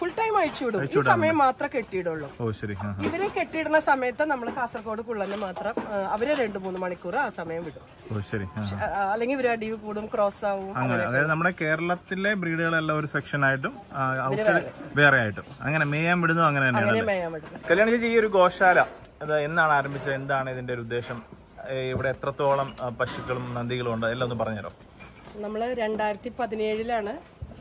Full time അഴിച്ചുവിടും. ഈ സമയം മാത്രമേ കെട്ടിയിടുള്ളൂ. ഇവരെ കെട്ടിയിടുന്ന സമയത്ത് നമ്മൾ കാസർഗോഡ് കുള്ളനെ മാത്രം അവരെ 2-3 മണിക്കൂർ ആ സമയം വിടും. അല്ലെങ്കിൽ ഇവര് അടി കൂടും, ക്രോസ് ആവും. അതായത് നമ്മുടെ കേരളത്തിലെ ബ്രീഡുകളെല്ലാം ഒരു സെക്ഷൻ ആയിട്ടും വേറെ ആയിട്ടും അങ്ങനെ മേയാൻ വിടുന്നു. അങ്ങനെ കല്യാണി ചേച്ചി, ഈ ഒരു ഗോശാല എന്നാണ് ആരംഭിച്ചത്? എന്താണ് ഇതിന്റെ ഒരു ഉദ്ദേശം? ഇവിടെ എത്രത്തോളം പശുക്കളും നന്ദികളും ഉണ്ട്? എല്ലാം ഒന്ന് പറഞ്ഞുതരാം. നമ്മള് 2017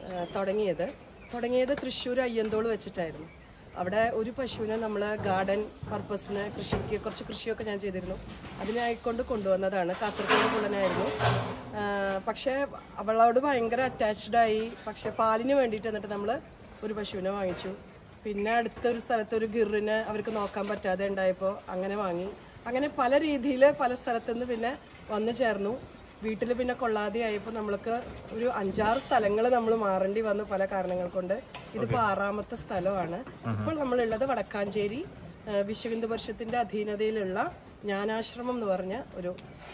തുടങ്ങിയത് തൃശ്ശൂർ അയ്യന്തോൾ വെച്ചിട്ടായിരുന്നു. അവിടെ ഒരു പശുവിനെ നമ്മൾ ഗാർഡൻ പർപ്പസിന് കുറച്ച് കൃഷിയൊക്കെ ഞാൻ ചെയ്തിരുന്നു. അതിനായിക്കൊണ്ട് കൊണ്ടുവന്നതാണ്. കാസർഗോഡ് കുള്ളനായിരുന്നു. പക്ഷേ അവളോട് ഭയങ്കര അറ്റാച്ച്ഡായി. പക്ഷെ പാലിന് വേണ്ടിയിട്ട് എന്നിട്ട് നമ്മൾ ഒരു പശുവിനെ വാങ്ങിച്ചു. പിന്നെ അടുത്തൊരു സ്ഥലത്ത് ഒരു ഗിറിനെ അവർക്ക് നോക്കാൻ പറ്റാതെ ഉണ്ടായപ്പോൾ അങ്ങനെ വാങ്ങി. അങ്ങനെ പല രീതിയിൽ പല സ്ഥലത്തുനിന്ന് പിന്നെ വന്നു ചേർന്നു. വീട്ടിൽ പിന്നെ കൊള്ളാതെ ആയപ്പോൾ നമ്മൾക്ക് ഒരു 5-6 സ്ഥലങ്ങൾ നമ്മൾ മാറേണ്ടി വന്നു പല കാരണങ്ങൾ കൊണ്ട്. ഇതിപ്പോൾ 6ാമത്തെ സ്ഥലമാണ്. ഇപ്പോൾ നമ്മളുള്ളത് വടക്കാഞ്ചേരി വിശ്വഹിന്ദു പരിഷത്തിന്റെ അധീനതയിലുള്ള ജ്ഞാനാശ്രമം എന്ന് പറഞ്ഞ ഒരു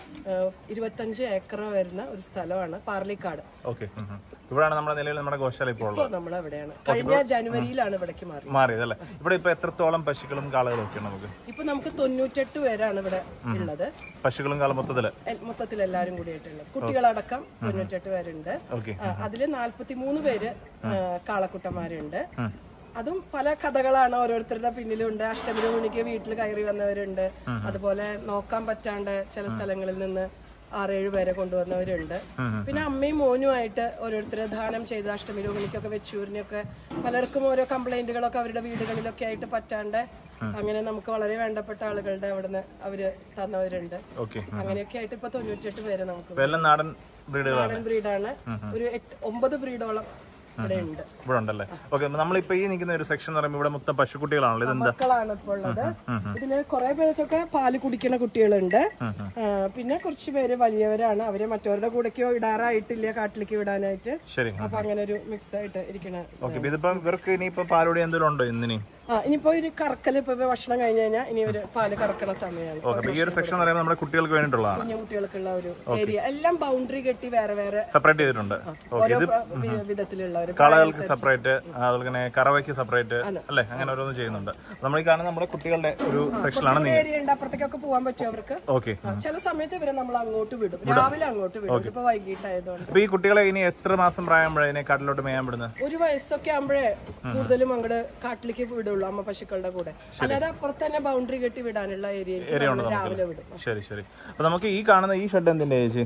25 ഏക്കർ വരുന്ന ഒരു സ്ഥലമാണ് പാർലിക്കാട്. ഇവിടെയാണ് നമ്മുടെ നിലവിൽ നമ്മുടെ ഗോശാല ഇപ്പോൾ നമ്മൾ എവിടെയാണ്? കഴിഞ്ഞ ജനുവരിയിലാണ് ഇവിടേക്ക് മാറിയതല്ലേ? ഇവിടെ ഇപ്പൊ എത്രത്തോളം പശുക്കളും കാളകളും ഒക്കെ നമുക്ക്? ഇപ്പൊ നമുക്ക് 98 പേരാണ് ഇവിടെ ഉള്ളത്. പശുക്കളും കാള മൊത്തത്തിൽ എല്ലാരും കൂടിയായിട്ടുള്ളത്, കുട്ടികളടക്കം 98 പേരുണ്ട്. അതില് 43 പേര് കാളക്കുട്ടന്മാരുണ്ട്. അതും പല കഥകളാണ് ഓരോരുത്തരുടെ പിന്നിലുണ്ട്. അഷ്ടമി മണിക്ക് വീട്ടിൽ കയറി വന്നവരുണ്ട്. അതുപോലെ നോക്കാൻ പറ്റാണ്ട് ചില സ്ഥലങ്ങളിൽ നിന്ന് 6-7 പേരെ കൊണ്ടുവന്നവരുണ്ട്. പിന്നെ അമ്മയും മോനുമായിട്ട് ഓരോരുത്തരെ ദാനം ചെയ്ത് അഷ്ടമി രോഹിണിക്കൊക്കെ വെച്ചൂരിനൊക്കെ പലർക്കും ഓരോ കംപ്ലൈന്റുകളൊക്കെ അവരുടെ വീടുകളിലൊക്കെ ആയിട്ട് പറ്റാണ്ട് അങ്ങനെ നമുക്ക് വളരെ വേണ്ടപ്പെട്ട ആളുകളുടെ അവിടുന്ന് അവര് തന്നവരുണ്ട്. അങ്ങനെയൊക്കെ ആയിട്ട് ഇപ്പൊ 98 പേര് നമുക്ക് നാടൻ ബ്രീഡാണ്. ഒരു 9 ബ്രീഡോളം ഇവിടെ ഉണ്ടല്ലേ? ഓക്കെ, നമ്മളിപ്പോ ഈ നിൽക്കുന്ന ഒരു സെക്ഷൻ എന്ന് പറയുമ്പോൾ ഇവിടെ മൊത്തം പശുക്കുട്ടികളാണല്ലോ. ഇത് മക്കളാണ് ഇപ്പോൾ ഉള്ളത്. ഇതില് കുറെ പേർക്കൊക്കെ പാല് കുടിക്കുന്ന കുട്ടികളുണ്ട്. പിന്നെ കുറച്ച് പേര് വലിയവരാണ്. അവരെ മറ്റവരുടെ കൂടെക്കോ ഇടാറായിട്ടില്ല കാട്ടിലേക്ക് വിടാനായിട്ട്. അപ്പൊ അങ്ങനെ ഒരു മിക്സ് ആയിട്ട് ഇരിക്കണ. ഇതിപ്പോ ഇവർക്ക് ഇനിയിപ്പോ പാലുകൂടി എന്തെങ്കിലും ഉണ്ടോ ഇന്നിനി? ഇനിയിപ്പോ ഒരു കറക്കല് ഇപ്പൊ ഭക്ഷണം കഴിഞ്ഞ് കഴിഞ്ഞാൽ ഇനി ഒരു പാല് കറക്കണ സമയമാണ്. ഈ ഒരു സെക്ഷൻ എന്ന് പറയുമ്പോൾ നമ്മുടെ കുട്ടികൾക്ക് വേണ്ടിയിട്ടുള്ളതാണ്. കുഞ്ഞു കുട്ടികൾക്കുള്ള ഒരു ഏരിയ. എല്ലാം ബൗണ്ടറി കെട്ടി വേറെ വേറെ സെപ്പറേറ്റ് ചെയ്തിട്ടുണ്ട്. ഓരോ വിധത്തിലുള്ള കളകൾക്ക് സെപ്പറേറ്റ്, അതുപോലെ കറവയ്ക്ക് സെപ്പറേറ്റ് അല്ലെ, അങ്ങനെ ഓരോന്നും ചെയ്യുന്നുണ്ട്. നമ്മൾ ഈ കാണുന്ന നമ്മുടെ കുട്ടികളുടെ ഒരു സെക്ഷനാണ്. അപ്പുറത്തേക്കൊക്കെ പോകാൻ പറ്റും അവർക്ക്. ചില സമയത്ത് ഇവരെ നമ്മൾ അങ്ങോട്ട് വിടും, രാവിലെ അങ്ങോട്ട് വിടും. ഇപ്പൊ വൈകിട്ടായതുകൊണ്ട്. ഈ കുട്ടികളെ ഇനി എത്ര മാസം പ്രായമ്പോഴേ കാട്ടിലോട്ട് മേയാൻ വിടുന്നത്? 1 വയസ്സൊക്കെ ആകുമ്പോഴേ കൂടുതലും അങ്ങോട്ട് കാട്ടിലേക്ക് വിടുള്ളൂ അമ്മ പശുക്കളുടെ കൂടെ. അല്ലാതെ അപ്പുറത്ത് തന്നെ ബൗണ്ടറി കെട്ടി വിടാനുള്ള ഏരിയ രാവിലെ വിടും. ശരി. അപ്പൊ നമുക്ക് ഈ കാണുന്ന ഈ ഷെഡ് എന്തിന്റെ ചേച്ചി?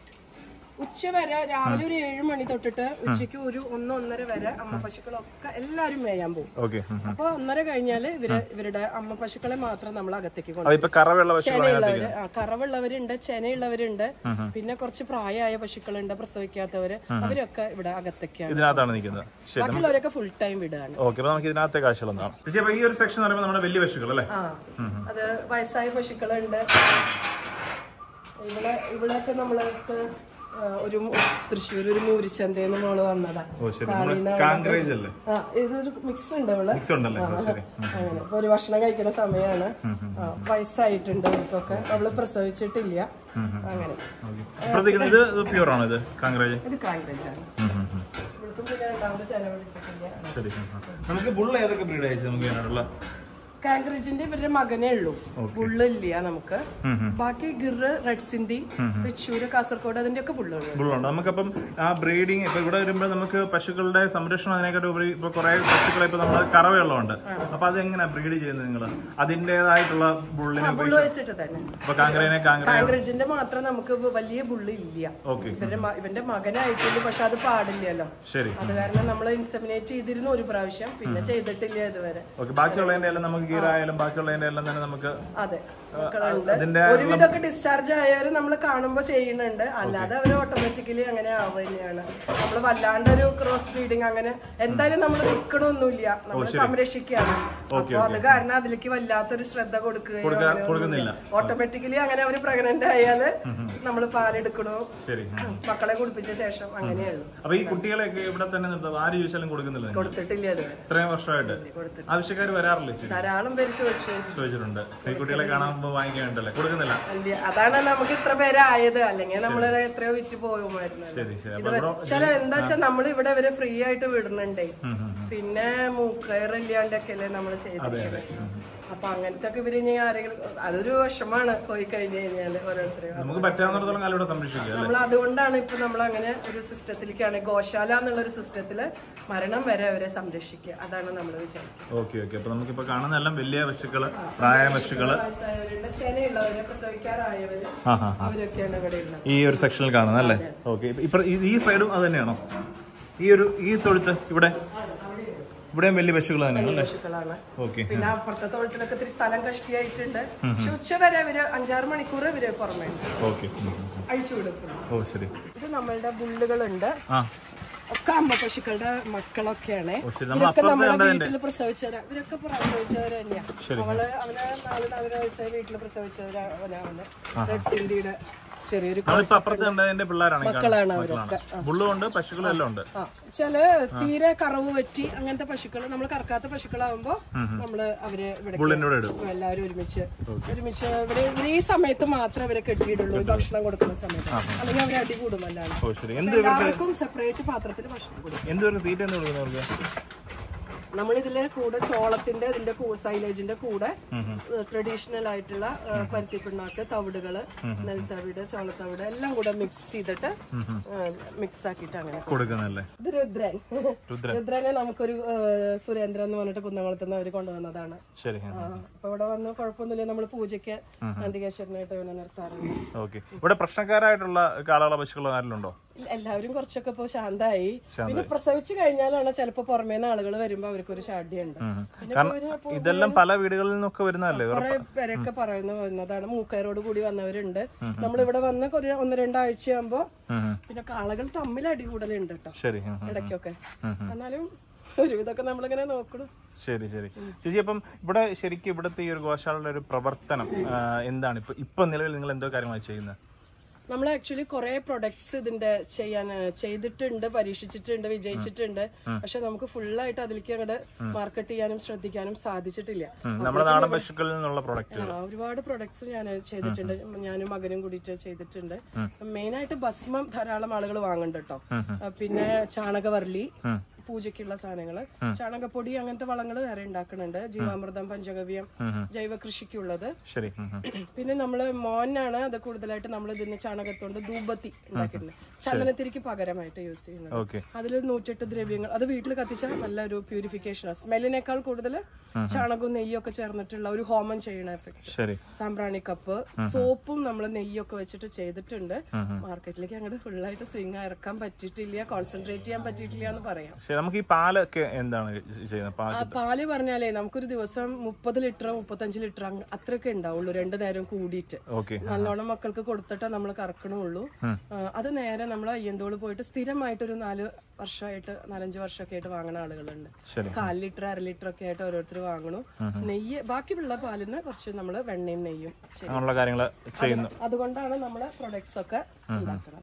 ഉച്ച വരെ രാവിലെ ഒരു 7 മണി തൊട്ടിട്ട് ഉച്ചയ്ക്ക് ഒരു 1-1:30 വരെ അമ്മ പശുക്കളൊക്കെ എല്ലാരും മേയാൻ പോകും. അപ്പൊ 1:30 കഴിഞ്ഞാല് ഇവരുടെ അമ്മ പശുക്കളെ മാത്രം നമ്മൾ അകത്തേക്ക് കൊണ്ടുപോകും. കറവുള്ളവരുണ്ട്, ചെനയുള്ളവരുണ്ട്, പിന്നെ കുറച്ച് പ്രായമായ പശുക്കളുണ്ട്, പ്രസവിക്കാത്തവര്, അവരൊക്കെ ഇവിടെ അകത്തേക്കാണ്. ബാക്കിയുള്ളവരൊക്കെ ഫുൾ ടൈം വിടുകയാണ്. ഈ ഒരു സെക്ഷൻ നമ്മുടെ വലിയ പശുക്കൾ അല്ലേ? അത് വയസ്സായ പശുക്കളുണ്ട്. ഇവിടെയൊക്കെ നമ്മൾക്ക് ഒരു തൃശ്ശൂർ ഒരു മൂരിച്ചന്തേന്ന് മോള് വന്നതാ. ഇതൊരു മിക്സ് ഉണ്ട് ഇവിടെ. അങ്ങനെ ഇപ്പൊ ഒരു ഭക്ഷണം കഴിക്കുന്ന സമയമാണ്. വയസ്സായിട്ടുണ്ട് ഇവർക്കൊക്കെ. അവള് പ്രസവിച്ചിട്ടില്ല. അങ്ങനെ ഇത് പ്യൂർ ആണ്. ഇത് കാങ്ക്രേജ് ആണ്. ഇവർക്കും പിന്നെ 2ാമത് ചെന പിടിച്ചിട്ടില്ല. നമുക്ക് ബുള്ള ഏതൊക്കെ ബ്രീഡ് അയച്ചു നമുക്ക് വേണ്ടിയുള്ള? കാങ്ക്രേജിന്റെ ഇവരുടെ മകനേ ഉള്ളൂ, ബുള്ളില്ല നമുക്ക്. ബാക്കി ഗിറ്, റെഡ് സിന്ധി, തൃശ്ശൂര്, കാസർഗോഡ് അതിന്റെ ഒക്കെ ബുള്ളുണ്ട്. നമുക്കപ്പം ആ ബ്രീഡിങ് ഇപ്പൊ ഇവിടെ വരുമ്പോൾ നമുക്ക് പശുക്കളുടെ സംരക്ഷണം അതിനെക്കാട്ട് ഉപരി ഇപ്പൊ കുറെ പശുക്കളെ ഇപ്പൊ നമ്മൾ കറവയുള്ളതുണ്ട്. അപ്പൊ അതെങ്ങനെയാ ബ്രീഡ് ചെയ്യുന്നത് നിങ്ങൾ? അതിന്റേതായിട്ടുള്ള ബുള്ളിനെ വെച്ചിട്ട് തന്നെ. കാങ്ക്രേജിന്റെ മാത്രം നമുക്ക് വലിയ ബുള്ള് ഇല്ല. ഇവന്റെ മകനായിട്ടുണ്ട്, പക്ഷെ അത് പാടില്ലല്ലോ. അത് കാരണം നമ്മൾ ഇൻസെമിനേറ്റ് ചെയ്തിരുന്നു ഒരു പ്രാവശ്യം, പിന്നെ ചെയ്തിട്ടില്ല ഇതുവരെ. ബാക്കിയുള്ളതിന്റെ എല്ലാം നമുക്ക് ഗീറായാലും ബാക്കിയുള്ളതിന്റെ എല്ലാം തന്നെ നമുക്ക് ഒരുവിധമൊക്കെ ഡിസ്ചാർജ് ആയവര് നമ്മൾ കാണുമ്പോ ചെയ്യുന്നുണ്ട്. അല്ലാതെ അവര് ഓട്ടോമാറ്റിക്കലി അങ്ങനെ ആവുകയാണ്. നമ്മള് വല്ലാണ്ടൊരു ക്രോസ് ബ്രീഡിങ് അങ്ങനെ എന്തായാലും നമ്മൾ നിൽക്കണമൊന്നുമില്ല, നമ്മൾ സംരക്ഷിക്കുകയാണ്. അപ്പൊ അത് കാരണം അതിലേക്ക് വല്ലാത്തൊരു ശ്രദ്ധ കൊടുക്കുകയോ ഓട്ടോമാറ്റിക്കലി അങ്ങനെ അവര് പ്രഗ്നന്റ് ആയാല് നമ്മള് പാലെടുക്കണോ, മക്കളെ കുടിപ്പിച്ച ശേഷം അങ്ങനെയുള്ളൂ. അപ്പൊ ഈ കുട്ടികളെയൊക്കെ ഇവിടെ തന്നെ ആര് ചോദിച്ചാലും കൊടുക്കുന്നില്ല? കൊടുത്തിട്ടില്ല. അത് ഇത്രയും വർഷമായിട്ട് ആവശ്യക്കാർ വരാറില്ല? ധാരാളം പേര് ചോദിച്ചിട്ടുണ്ട്. ഈ കുട്ടികളെ കാണുമ്പോ വാങ്ങിക്കാണ്ടല്ലേ? കൊടുക്കുന്നില്ല. അതാണ് നമുക്ക് ഇത്ര പേരായത്. അല്ലെങ്കിൽ നമ്മള് എത്രയോ വിറ്റ് പോകുമായിരുന്നു. ശരി. എന്താ വെച്ചാൽ നമ്മൾ ഇവിടെ ഇവരെ ഫ്രീ ആയിട്ട് വിടുന്നുണ്ടേ. പിന്നെ മൂക്കയറില്ലാണ്ടൊക്കെ അല്ലേ നമ്മൾ ചെയ്തിരിക്കുന്നത്. അപ്പൊ അങ്ങനത്തെ ഒക്കെ ഇവര് ഇനി ആരെങ്കിലും അതൊരു വിഷമാണ് പോയി കഴിഞ്ഞു കഴിഞ്ഞാല് ഓരോരുത്തരും. നമുക്ക് പറ്റാവുന്നിടത്തോളം കാലം ഇവിടെ സംരക്ഷിക്കുക. നമ്മൾ അതുകൊണ്ടാണ് ഇപ്പൊ നമ്മൾ അങ്ങനെ ഒരു സിസ്റ്റത്തിലേക്കാണ് ഗോശാല എന്നുള്ള ഒരു സിസ്റ്റത്തില് മരണം വരെ അവരെ സംരക്ഷിക്കുക. അതാണ് നമ്മൾ വിചാരിക്കുന്നത്. Okay okay. അപ്പൊ നമുക്കിപ്പോ കാണുന്ന എല്ലാം വലിയ പശുക്കള്, പ്രായ പശുക്കള്, ചെനയുള്ളവര്, പ്രസവിക്കാറായവര്, അവരൊക്കെയാണ് ഇവിടെ ഉള്ളത് ഈ ഒരു സെക്ഷനിൽ കാണുന്നത് അല്ലേ? ഓക്കെ. ഇപ്പൊ ഈ സൈഡും അത് തന്നെയാണോ? ഈ തൊഴുത്ത് ഇവിടെയും വലിയ പശുക്കൾ തന്നെയാണ് പശുക്കളാണ്. ഓക്കെ. പിന്നെ അപ്പുറത്തെ തൊഴുത്തിലൊക്കെ ഇത്തിരി സ്ഥലം കഷ്ടിയായിട്ടുണ്ട്. പക്ഷെ ഉച്ച വരെ ഇവര് 5-6 മണിക്കൂർ ഇവര് പുറമേ അഴിച്ചുവിടും. ഓ ശരി. ഇത് നമ്മളുടെ ബുള്ളുകളുണ്ട്, ഒക്കെ അമ്മ പശുക്കളുടെ മക്കളൊക്കെയാണ്. ഇവരൊക്കെ നമ്മുടെ വീട്ടിൽ പ്രസവിച്ചവരാ. ഇവരൊക്കെ പ്രസവിച്ചവര് തന്നെയാണ്. അവന് 4 വയസ്സായ വീട്ടിൽ പ്രസവിച്ചവരാണ്. റെഡ് സിന്ധിയുടെ ചെറിയൊരു മക്കളാണ് അവരൊക്കെ. ചില തീരെ കറവ് പറ്റി അങ്ങനത്തെ പശുക്കൾ, നമ്മൾ കറക്കാത്ത പശുക്കളാവുമ്പോ നമ്മള് അവര് ഇവിടെ എല്ലാവരും ഒരുമിച്ച് ഇവിടെ ഈ സമയത്ത് മാത്രമേ അവരെ കെട്ടിയിടുള്ളൂ, ഭക്ഷണം കൊടുക്കുന്ന സമയത്ത്. അല്ലെങ്കിൽ അവരെ അടി കൂടുമല്ലാണ്. എല്ലാവർക്കും സെപ്പറേറ്റ് പാത്രത്തിൽ ഭക്ഷണം കൊടുക്കും. നമ്മളിതിലെ കൂടെ ചോളത്തിന്റെ ഇതിന്റെ സൈലേജിന്റെ കൂടെ ട്രഡീഷണൽ ആയിട്ടുള്ള പരുത്തിപ്പിണ്ണാക്ക്, തവിടുകള്, നെൽത്തവിട്, ചോളത്തവിട് എല്ലാം കൂടെ മിക്സ് ചെയ്തിട്ട് മിക്സ് ആക്കിയിട്ട് അങ്ങനെ കൊടുക്കുന്നല്ലേ. ഇത് രുദ്രനെ നമുക്കൊരു സുരേന്ദ്രൻ എന്ന് പറഞ്ഞിട്ട് കുന്നംകുളത്തുനിന്ന് അവര് കൊണ്ടുവന്നതാണ്. അപ്പൊ ഇവിടെ വന്ന് കുഴപ്പമൊന്നുമില്ല. നമ്മൾ പൂജയ്ക്ക് നന്ദികേശ്വരനായിട്ട് ഇവനെ നിർത്താറുണ്ട്. ഇവിടെ പ്രശ്നക്കാരായിട്ടുള്ള കാളകള പശുക്കളോ ആരെങ്കിലും? എല്ലാവരും കുറച്ചൊക്കെ ഇപ്പൊ ശാന്തമായി. പിന്നെ പ്രസവിച്ചു കഴിഞ്ഞാലാണ് ചിലപ്പോ പുറമേന്ന് ആളുകൾ വരുമ്പോ അവർക്കൊരു ഷാഢ്യുണ്ട്. ഇതെല്ലാം പല വീടുകളിൽ നിന്നൊക്കെ വരുന്നതല്ലേ? കുറെ പേരൊക്കെ പറയുന്നതാണ്. മൂക്കയറോട് കൂടി വന്നവരുണ്ട്. നമ്മളിവിടെ വന്ന് 1-2 ആഴ്ചയാകുമ്പോ പിന്നെ കാളകൾ തമ്മിൽ അടികൂടലുണ്ട് കേട്ടോ ഇടയ്ക്കൊക്കെ. എന്നാലും ഒരുവിധമൊക്കെ നമ്മളിങ്ങനെ നോക്കണം. ശരി ശരി ചേച്ചി. അപ്പം ഇവിടെ ശരിക്കും ഇവിടുത്തെ ഈ ഒരു ഗോശാലയുടെ ഒരു പ്രവർത്തനം എന്താണ്? ഇപ്പൊ നിലവിൽ നിങ്ങൾ എന്തോ കാര്യമാണ് ചെയ്യുന്നത്? നമ്മൾ ആക്ച്വലി കുറെ പ്രൊഡക്ട്സ് ഇതിന്റെ ചെയ്തിട്ടുണ്ട്, പരീക്ഷിച്ചിട്ടുണ്ട്, വിജയിച്ചിട്ടുണ്ട്. പക്ഷെ നമുക്ക് ഫുള്ളായിട്ട് അതിലേക്ക് അങ്ങോട്ട് മാർക്കറ്റ് ചെയ്യാനും ശ്രദ്ധിക്കാനും സാധിച്ചിട്ടില്ല. നമ്മുടെ നാടൻ പശുക്കളിൽ നിന്നുള്ള ഒരുപാട് പ്രൊഡക്ട്സ് ഞാൻ ചെയ്തിട്ടുണ്ട്. ഞാനും മകനും കൂടിയിട്ട് ചെയ്തിട്ടുണ്ട്. മെയിനായിട്ട് ഭസ്മം ധാരാളം ആളുകൾ വാങ്ങുന്നുണ്ട് കേട്ടോ. പിന്നെ ചാണകവർലി, പൂജയ്ക്കുള്ള സാധനങ്ങള്, ചാണകപ്പൊടി, അങ്ങനത്തെ വളങ്ങൾ വേറെ ഉണ്ടാക്കുന്നുണ്ട്. ജീവാമൃതം, പഞ്ചഗവ്യം, ജൈവ കൃഷിക്കുള്ളത്. പിന്നെ നമ്മള് മോനാണ് അത് കൂടുതലായിട്ട് നമ്മൾ ഇതിന് ചാണകത്തോണ്ട് ധൂപത്തി ഉണ്ടാക്കിയിട്ടുണ്ട്. ചന്ദനത്തിരിക്ക് പകരമായിട്ട് യൂസ് ചെയ്യുന്നത്. അതിൽ 108 ദ്രവ്യങ്ങൾ, അത് വീട്ടിൽ കത്തിച്ചാൽ നല്ലൊരു പ്യൂരിഫിക്കേഷനാണ്. സ്മെല്ലിനേക്കാൾ കൂടുതൽ ചാണകവും നെയ്യൊക്കെ ചേർന്നിട്ടുള്ള ഒരു ഹോമം ചെയ്യണ എഫക്ട്. സാമ്പ്രാണി കപ്പ്, സോപ്പും നമ്മൾ നെയ്യൊക്കെ വെച്ചിട്ട് ചെയ്തിട്ടുണ്ട്. മാർക്കറ്റിലേക്ക് അങ്ങോട്ട് ഫുള്ളായിട്ട് സ്വിങ് ഇറക്കാൻ പറ്റിയിട്ടില്ല, കോൺസെൻട്രേറ്റ് ചെയ്യാൻ പറ്റിയിട്ടില്ല എന്ന് പറയാം. നമുക്ക് ഈ പാലൊക്കെ എന്താണ് ചെയ്യുന്നത്? പാല് പറഞ്ഞാലേ നമുക്കൊരു ദിവസം 30 ലിറ്റർ 35 ലിറ്റർ അത്രയൊക്കെ ഉണ്ടാവുള്ളൂ, 2 നേരം കൂടിയിട്ട്. നല്ലോണം മക്കൾക്ക് കൊടുത്തിട്ട് നമ്മൾ കറക്കണുള്ളൂ. അത് നേരെ നമ്മൾ അയ്യന്തോള് പോയിട്ട് സ്ഥിരമായിട്ടൊരു 4-5 വർഷമൊക്കെ ആയിട്ട് വാങ്ങുന്ന ആളുകളുണ്ട്. 1/4 ലിറ്റർ 1/2 ലിറ്റർ ഒക്കെ ആയിട്ട് ഓരോരുത്തർ വാങ്ങണു. നെയ്യ് ബാക്കിയുള്ള പാലിന് കുറച്ച് നമ്മള് വെണ്ണയും നെയ്യും ചെയ്യുന്നു. അതുകൊണ്ടാണ് നമ്മള് പ്രൊഡക്ട്സ് ഒക്കെ ഉണ്ടാക്കുന്നത്.